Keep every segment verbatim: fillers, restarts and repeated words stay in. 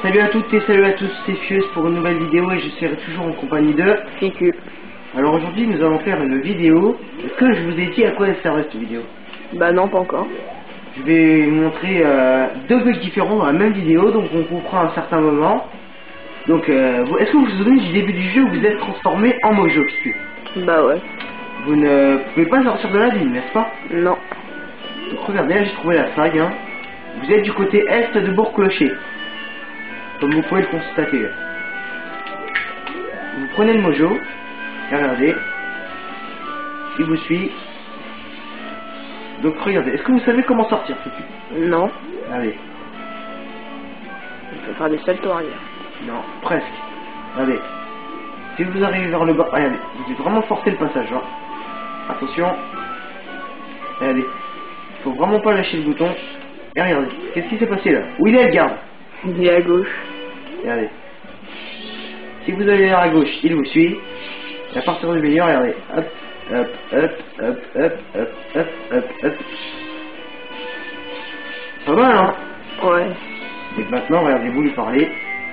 Salut à toutes et salut à tous, c'est Fieuse pour une nouvelle vidéo et je serai toujours en compagnie de Ficu. Alors aujourd'hui nous allons faire une vidéo. Est-ce que je vous ai dit à quoi elle servait cette vidéo? Bah non, pas encore. Je vais vous montrer euh, deux bugs différents dans la même vidéo, donc on comprend à un certain moment. Donc euh, est-ce que vous vous souvenez du début du jeu où vous êtes transformé en Mojo, Ficu? Bah ouais. Vous ne pouvez pas sortir de la ville, n'est-ce pas? Non. Donc regardez, là j'ai trouvé la faille, hein. Vous êtes du côté est de Bourg-Clocher, comme vous pouvez le constater. Vous prenez le Mojo, et regardez, il vous suit. Donc regardez, est-ce que vous savez comment sortir, Ficu? Non. Allez. Il faut faire des saltos arrière. Non, presque. Regardez. Si vous arrivez vers le bas, regardez, vous devez vraiment forcer le passage, hein. Attention. Regardez. Il faut vraiment pas lâcher le bouton. Et regardez, qu'est-ce qui s'est passé là? Où il est le garde? Il est à gauche. Regardez. Si vous allez vers à gauche, il vous suit. Et à partir du milieu, regardez. Hop, hop, hop, hop, hop, hop, hop, hop, hop. Pas mal, hein? Ouais. Et maintenant, regardez, vous lui parlez.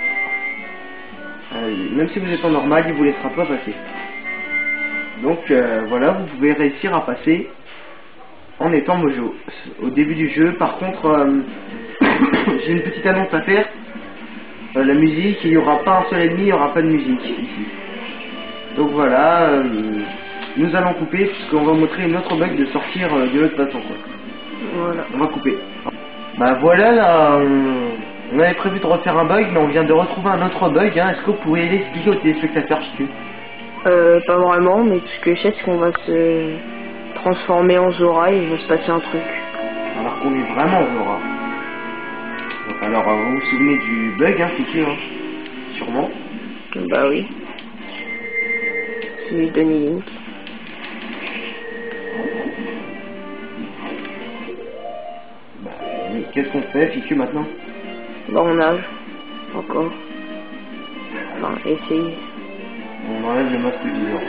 Euh, même si vous êtes en normal, il vous laissera pas passer. Donc euh, voilà, vous pouvez réussir à passer en étant Mojo au début du jeu. Par contre, euh, j'ai une petite annonce à faire. Euh, la musique, il n'y aura pas un seul ennemi, il n'y aura pas de musique ici. Donc voilà, euh, nous allons couper puisqu'on va montrer une autre bug de sortir euh, de l'autre façon, quoi. Voilà. On va couper. Bah voilà, là, on, on avait prévu de refaire un bug, mais on vient de retrouver un autre bug, hein. Est-ce que vous pouvez l'expliquer aux téléspectateurs, Ficu? Euh, pas vraiment, mais tout ce que je sais, c'est qu'on va se transformer en Zora et il va se passer un truc. Alors qu'on est vraiment Zora. Donc alors, euh, vous vous souvenez du bug, hein, Ficu, hein? Sûrement. Bah oui. C'est Donnie Link. Bah, mais qu'est-ce qu'on fait, Ficu, maintenant? Bah on nage. Encore. Enfin, essaye. On enlève le masque du Zora.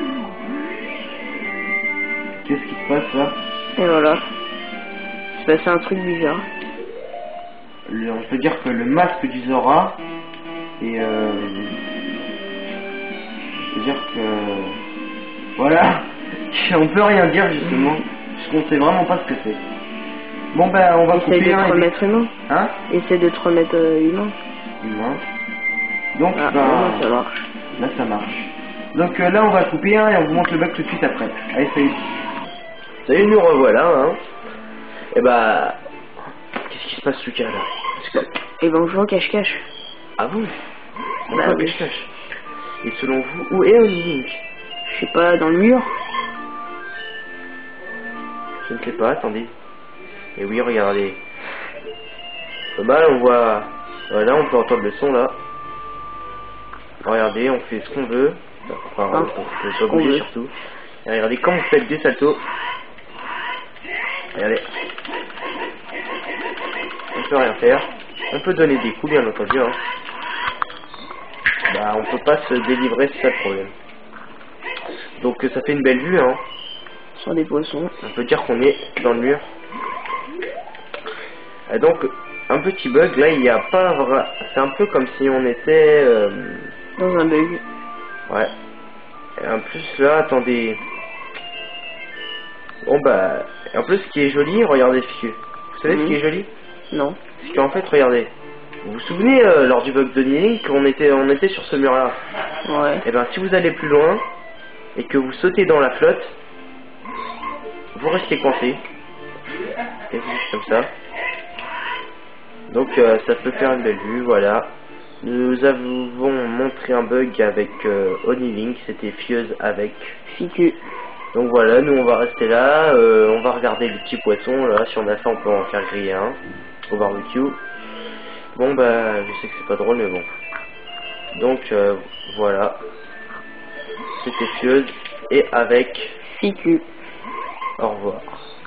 Qu'est-ce qui se passe là? Et voilà. Il se passait un truc bizarre. Le- on peut dire que le masque du Zora et euh, on peut dire que voilà, on peut rien dire justement puisqu'on sait vraiment pas ce que c'est. Bon ben on va Essaye couper de un te et remettre humain. hein Essaye de te remettre euh, humain. humain. Donc Ah, ben, vraiment, ça marche. là ça marche. Donc euh, là on va couper un et on vous montre le bug tout de suite après. Allez, salut. Salut, nous revoilà, hein. Et bah qu'est-ce qui se passe, Lucas, là? Parce que... Et ben on joue en cache-cache. Ah vous? On Bah va oui. cache-cache. Et selon vous, où est Link? Je sais pas, dans le mur. Je ne sais pas, attendez. Et oui, regardez. Pas mal, on voit... Voilà, on peut entendre le son là. Regardez, on fait ce qu'on veut. Enfin, Ah, on peut ce pas qu'on bouger veut. surtout. Et regardez, quand vous faites des saltos. Regardez. On peut rien faire. On peut donner des coups, bien entendu, hein. Bah, on peut pas se délivrer, c'est ça le problème. Donc ça fait une belle vue, hein. Sur des poissons. On peut dire qu'on est dans le mur. Et donc, un petit bug, là, il n'y a pas vrai. C'est un peu comme si on était... Euh... Dans un bug. Ouais. Et en plus, là, attendez... Bon, bah... En plus, ce qui est joli, regardez, Ficu. Vous savez Mmh. ce qui est joli? Non. C'est qu'en fait, regardez. Vous vous souvenez, euh, lors du bug de Link, qu'on était, on était sur ce mur-là? Ouais. Et ben, si vous allez plus loin, et que vous sautez dans la flotte, vous restez coincé. Et juste comme ça. Donc euh, ça peut faire une belle vue, voilà. Nous avons montré un bug avec euh, Onilink, c'était Fieuse avec Ficu. Donc voilà, nous on va rester là, euh, on va regarder les petits poissons, là, si on a faim on peut en faire griller un, au barbecue. Bon bah, je sais que c'est pas drôle mais bon. Donc euh, voilà, c'était Fieuse et avec Ficu. au revoir.